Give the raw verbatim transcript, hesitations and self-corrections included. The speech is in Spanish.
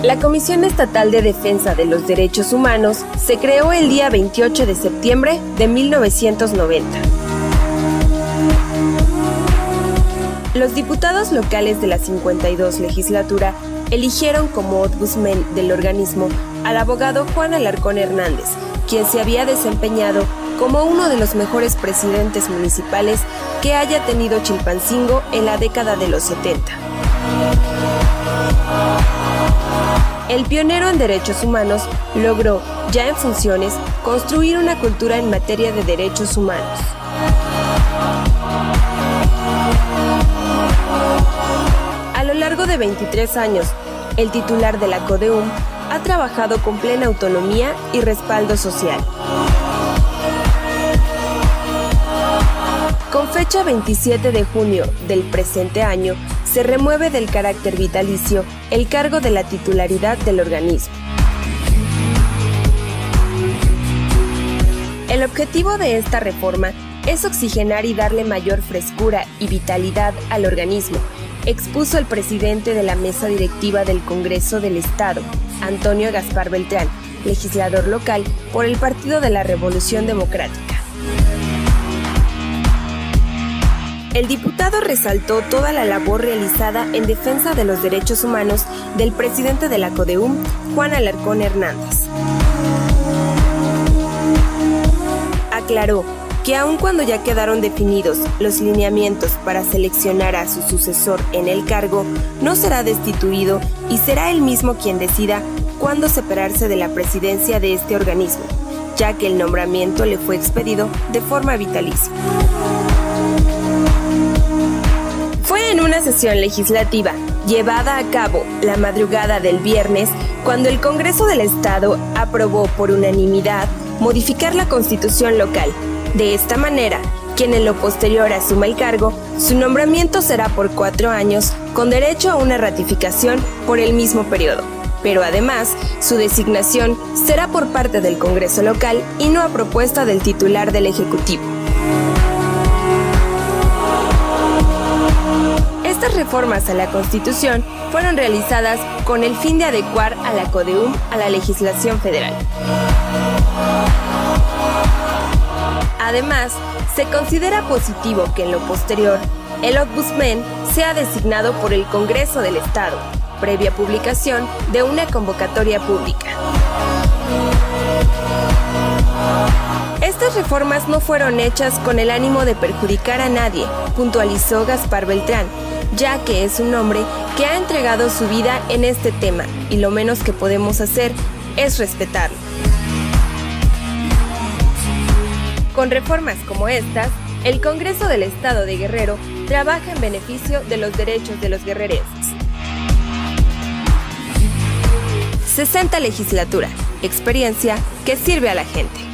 La Comisión Estatal de Defensa de los Derechos Humanos se creó el día veintiocho de septiembre de mil novecientos noventa. Los diputados locales de la cincuenta y dos legislatura eligieron como ombudsman del organismo al abogado Juan Alarcón Hernández, quien se había desempeñado como uno de los mejores presidentes municipales que haya tenido Chilpancingo en la década de los setenta. El pionero en derechos humanos logró, ya en funciones, construir una cultura en materia de derechos humanos. A lo largo de veintitrés años, el titular de la CODEUM ha trabajado con plena autonomía y respaldo social. Con fecha veintisiete de junio del presente año, se remueve del carácter vitalicio el cargo de la titularidad del organismo. El objetivo de esta reforma es oxigenar y darle mayor frescura y vitalidad al organismo, expuso el presidente de la mesa directiva del Congreso del Estado, Antonio Gaspar Beltrán, legislador local por el Partido de la Revolución Democrática. El diputado resaltó toda la labor realizada en defensa de los derechos humanos del presidente de la CODEUM, Juan Alarcón Hernández. Aclaró que aun cuando ya quedaron definidos los lineamientos para seleccionar a su sucesor en el cargo, no será destituido y será él mismo quien decida cuándo separarse de la presidencia de este organismo, ya que el nombramiento le fue expedido de forma vitalicia. Fue en una sesión legislativa llevada a cabo la madrugada del viernes cuando el Congreso del Estado aprobó por unanimidad modificar la Constitución local. De esta manera, quien en lo posterior asuma el cargo, su nombramiento será por cuatro años con derecho a una ratificación por el mismo periodo. Pero además, su designación será por parte del Congreso local y no a propuesta del titular del Ejecutivo. Estas reformas a la Constitución fueron realizadas con el fin de adecuar a la CODEUM a la legislación federal. Además, se considera positivo que en lo posterior, el ombudsman sea designado por el Congreso del Estado, previa publicación de una convocatoria pública. Estas reformas no fueron hechas con el ánimo de perjudicar a nadie, puntualizó Gaspar Beltrán, ya que es un hombre que ha entregado su vida en este tema y lo menos que podemos hacer es respetarlo. Con reformas como estas, el Congreso del Estado de Guerrero trabaja en beneficio de los derechos de los guerrerenses. sesenta Legislatura, experiencia que sirve a la gente.